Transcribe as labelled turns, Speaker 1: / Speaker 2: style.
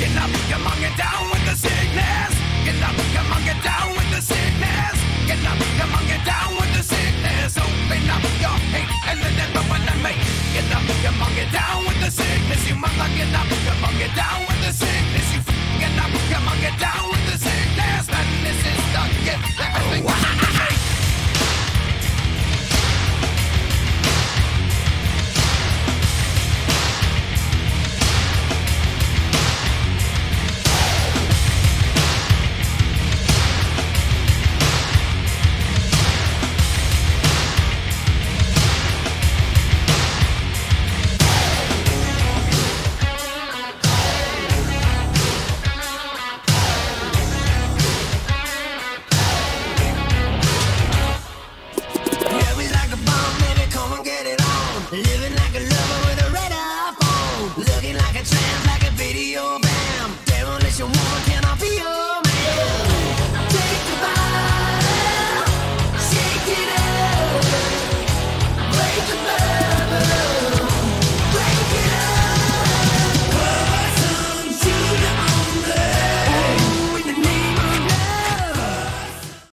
Speaker 1: Get up, come on, get down with the sickness. Get up, come on, get down with the sickness. Get up, come on, get down with the sickness. Open up your hate and let it run and make. Get up, come on, get down with the sickness. You must not get up, come on, get down with the sickness.